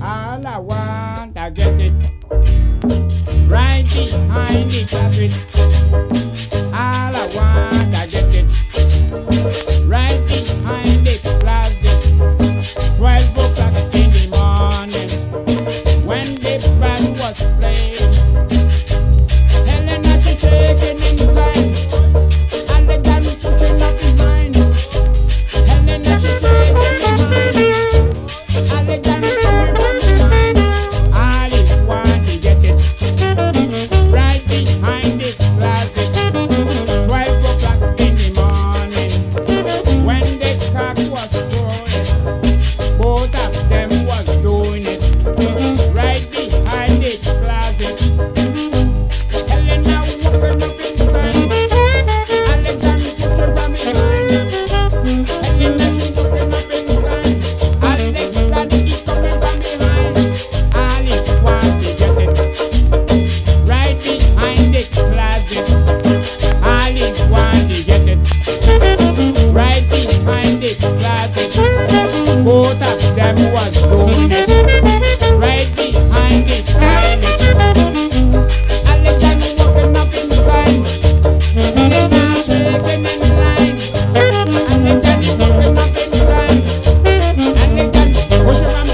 All I want, I get it. Right behind the closet. All I want, I get it. Right behind the closet. 12 o'clock in the morning, when the band was playing. Helena, she shaking in time, and the gun pushing up behind. Helena, she shaking in time, and the gun coming from behind. All is want to get it. Right behind the closet. 12 o'clock in the morning, when the cock was crowing, both of them was doing it. Right behind the closet. Helena walking up in time, and the gun pushing from behind. Helena she walking up in time, and the gun is coming from behind. All it want to get it. Right behind the closet. All it want to get it. Right behind the closet. Both of them was doing it. Right behind the toilet. And the gun walking up in time. And the gun shaking in line. And the gun is walking up in time. And the gun pushing from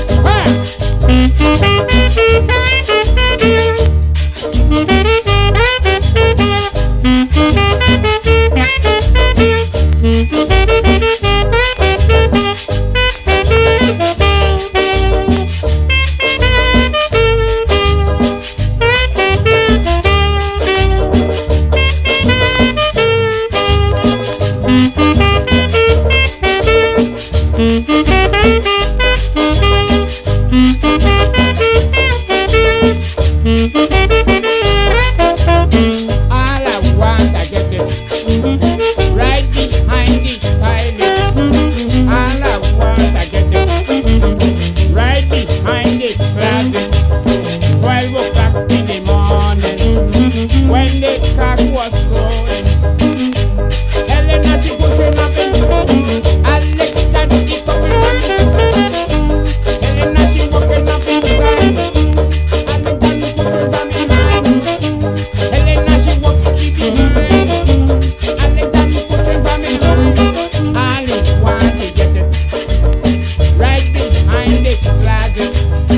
all I want, I get it. Right behind the toilet. All I want, I get it. Right behind the closet. 12 o'clock in the morning, when the cock was crowing. Helena she pushing up in, and the gun is coming from behind. Helena she walking up in time, and the gun is pushing from behind. Helena she walking behind, and the gun is pushing from behind. All it want to get it. Right behind the closet.